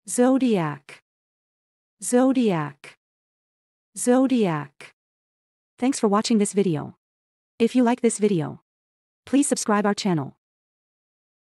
Zodiac. Zodiac. Zodiac. Thanks for watching this video. If you like this video, please subscribe our channel.